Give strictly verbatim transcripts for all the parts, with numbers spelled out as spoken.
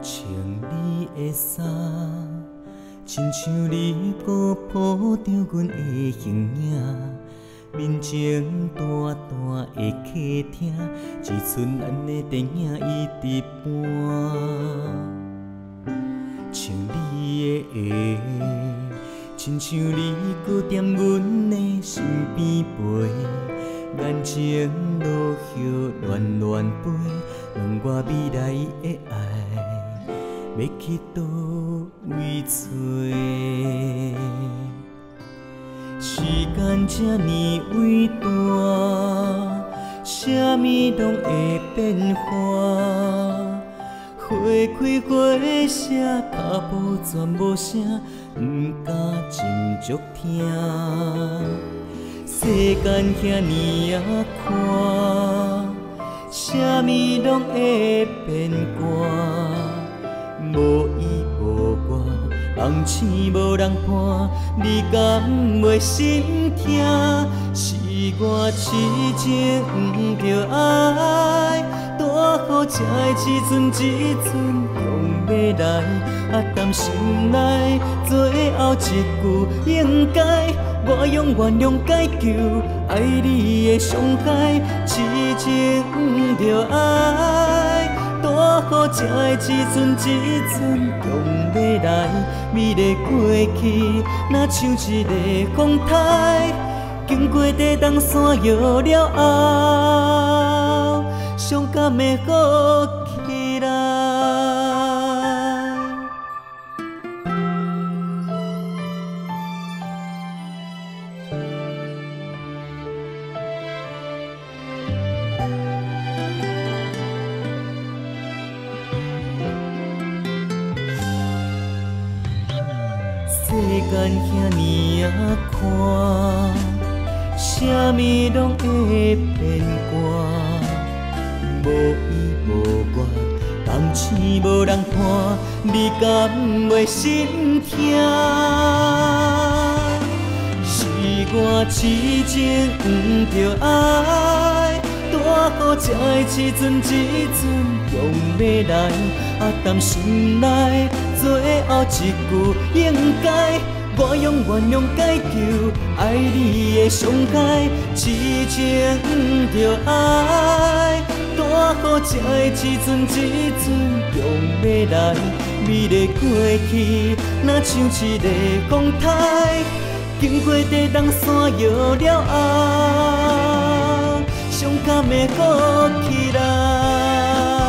穿你的衫，亲像你搁抱着阮的形影。面前大大的客厅，只剩咱的电影一直播。像你的话，亲像你搁踮阮的身边陪，眼前落叶乱乱飞，问我未来的爱要去倒位找。时间这呢伟大，啥物拢会变化。花开花谢，脚步全无声，毋敢真足听。世间遐尼啊宽，啥物拢会变卦。无依无我，梦醒无人伴，你敢袂心痛？是我痴情毋着爱，大雨才会只阵一阵强要来，啊担心内，最后一句应该，我永远用解救爱你的伤害，痴情毋着爱。大雨才会只阵一阵强要来，美丽过去若像一个风台，经过地动山摇了后，伤感会好起来。世间遐尼啊宽，啥物拢会变卦。无依无我，梦醒无人伴，你敢袂心痛？是我痴情毋着爱，大雨才会一阵一阵强要来，啊担心内。最后一句应该，我永远用解救爱你的伤害，痴情毋着爱，大雨才会一阵一阵强要来，美丽过去若像一个风台，经过地动山摇了后，伤感会好起来。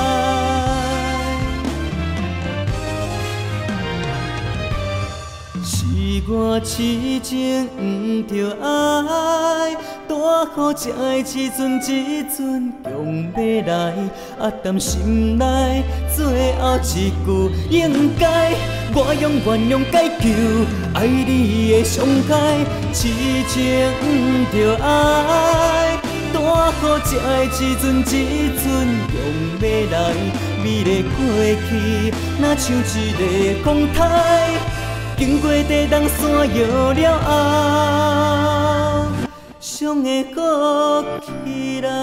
是我痴情毋着爱，大雨才会一阵一阵强要来，啊担心内，最后一句应该，我永远用解救爱你的伤害，痴情毋着爱，大雨才会一阵一阵强要来，美丽过去若像一个风台。经过地动山摇了后，伤会好起来。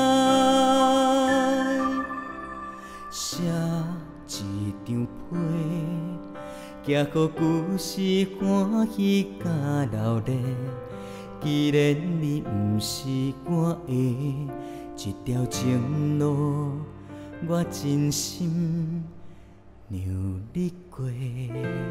写一张批，寄予故事欢喜甲流泪。既然你毋是我的一条情路，我真心让你过。